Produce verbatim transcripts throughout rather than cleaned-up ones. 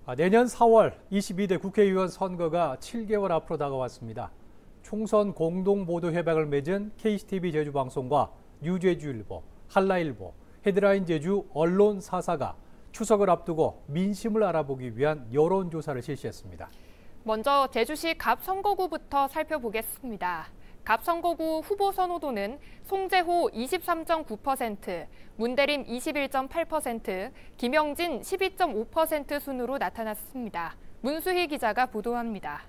내년 사월 이십이 대 국회의원 선거가 칠 개월 앞으로 다가왔습니다. 총선 공동보도협약을 맺은 케이씨티비 제주방송과 뉴제주일보, 한라일보, 헤드라인 제주 언론 사사가 추석을 앞두고 민심을 알아보기 위한 여론조사를 실시했습니다. 먼저 제주시 갑 선거구부터 살펴보겠습니다. 갑 선거구 후보 선호도는 송재호 이십삼 점 구 퍼센트, 문대림 이십일 점 팔 퍼센트, 김영진 십이 점 오 퍼센트 순으로 나타났습니다. 문수희 기자가 보도합니다.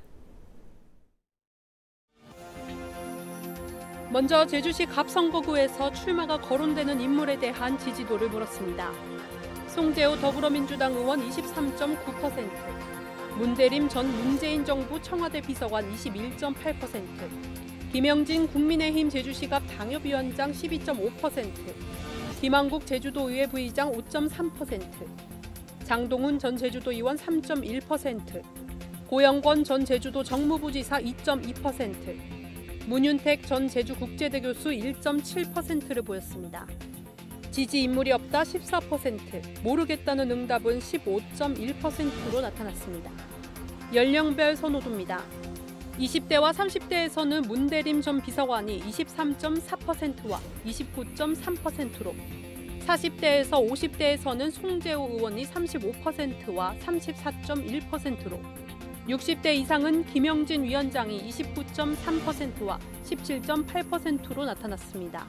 먼저 제주시 갑 선거구에서 출마가 거론되는 인물에 대한 지지도를 물었습니다. 송재호 더불어민주당 의원 이십삼 점 구 퍼센트, 문대림 전 문재인 정부 청와대 비서관 이십일 점 팔 퍼센트, 김영진 국민의힘 제주시갑 당협위원장 십이 점 오 퍼센트, 김한국 제주도의회 부의장 오 점 삼 퍼센트, 장동훈 전 제주도의원 삼 점 일 퍼센트, 고영권 전 제주도 정무부지사 이 점 이 퍼센트, 문윤택 전 제주국제대 교수 일 점 칠 퍼센트를 보였습니다. 지지 인물이 없다 십사 퍼센트, 모르겠다는 응답은 십오 점 일 퍼센트로 나타났습니다. 연령별 선호도입니다. 이십 대와 삼십 대에서는 문대림 전 비서관이 이십삼 점 사 퍼센트와 이십구 점 삼 퍼센트로, 사십 대에서 오십 대에서는 송재호 의원이 삼십오 퍼센트와 삼십사 점 일 퍼센트로, 육십 대 이상은 김영진 위원장이 이십구 점 삼 퍼센트와 십칠 점 팔 퍼센트로 나타났습니다.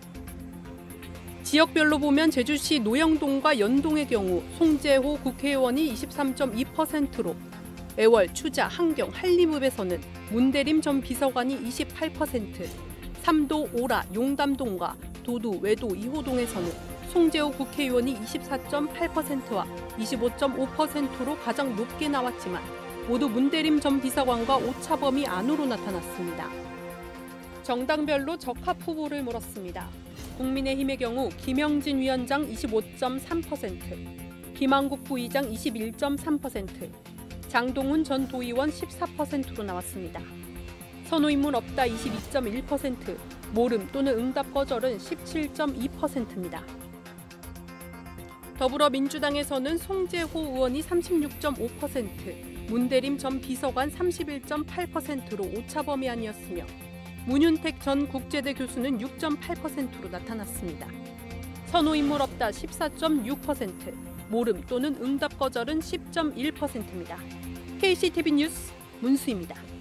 지역별로 보면 제주시 노영동과 연동의 경우 송재호 국회의원이 이십삼 점 이 퍼센트로, 애월, 추자, 한경, 한림읍에서는 문대림 전 비서관이 이십팔 퍼센트, 삼도, 오라, 용담동과 도두, 외도, 이호동에서는 송재호 국회의원이 이십사 점 팔 퍼센트와 이십오 점 오 퍼센트로 가장 높게 나왔지만 모두 문대림 전 비서관과 오차범위 안으로 나타났습니다. 정당별로 적합 후보를 물었습니다. 국민의힘의 경우 김영진 위원장 이십오 점 삼 퍼센트, 김한국 부의장 이십일 점 삼 퍼센트, 장동훈 전 도의원 십사 퍼센트로 나왔습니다. 선호인물 없다 이십이 점 일 퍼센트, 모름 또는 응답 거절은 십칠 점 이 퍼센트입니다. 더불어민주당에서는 송재호 의원이 삼십육 점 오 퍼센트, 문대림 전 비서관 삼십일 점 팔 퍼센트로 오차범위 안이었으며 문윤택 전 국제대 교수는 육 점 팔 퍼센트로 나타났습니다. 선호인물 없다 십사 점 육 퍼센트, 모름 또는 응답 거절은 십 점 일 퍼센트입니다. 케이씨티비 뉴스 문수희입니다.